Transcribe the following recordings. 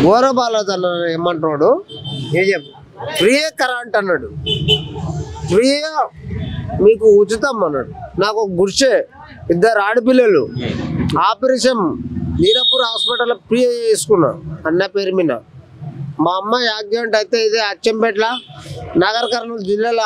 గోర బాలాజీ అన్నాడు ఏమంటున్నాడు ఫ్రీయే కరెంట్ అన్నాడు ఫ్రీగా మీకు ఉచితం అన్నాడు నాకు ఒక గుడిసె 2 ఆడపిల్లలు ఆపరేషన్ నీరపూర్ హాస్పిటల్ ఫ్రీ చేసుకున్నా అన్న పేరు మీద మా అమ్మ యాక్సిడెంట్ అయితే ఇదే అచ్చంపేట్ల నగర్ కర్నూలు జిల్లాలో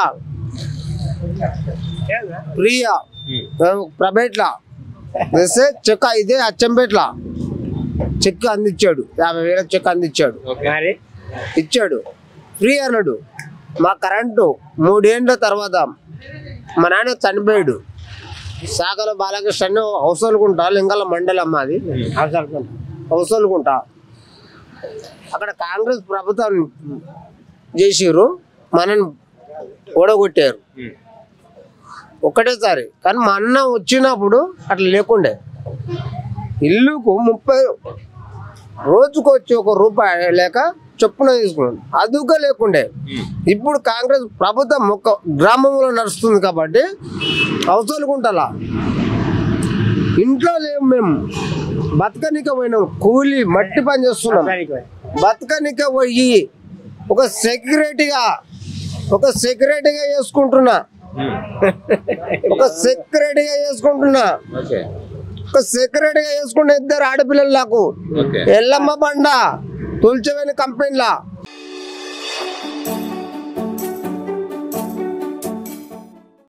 ఫ్రీయా ప్రైవేట్లా వేస్తే చెక్ ఇదే అచ్చంపేట్ల చెక్ అందించాడు 50,000 చెక్ అందించాడు ఇచ్చాడు ఫ్రీ అన్నాడు మా కరెంటు 3 ఏళ్ళ తర్వాత మా నాన్న చనిపోయాడు శాఖలో బాలకృష్ణ హౌసలుకుంటా లింగాల మండలం అది హౌసలుకుంటా అక్కడ కాంగ్రెస్ ప్రభుత్వం చేసిర్రు మనని ఓడగొట్టారు ఒకటేసారి కానీ మా అన్న వచ్చినప్పుడు అట్లా లేకుండే ఇల్లుకు 30 రోజుకు వచ్చి ₹1 లేక చొప్పున తీసుకున్నాడు అదుగా లేకుండే ఇప్పుడు కాంగ్రెస్ ప్రభుత్వం ఒక గ్రామంలో నడుస్తుంది కాబట్టి అవసరకుంటలా ఇంట్లో లేవు మేము బతకనిక పోయినాం కూలి మట్టి పని చేస్తున్నాం బతకనిక పోయి ఒక సెక్యూరిటీగా చేసుకుంటున్నా ఒక సెక్యూరిటీగా చేసుకుంటున్నా ఒక సెక్యూరిటీగా చేసుకుంటే 2 ఆడపిల్లలు నాకు ఎల్లమ్మ బండ తుల్చవేని కంపెనీలా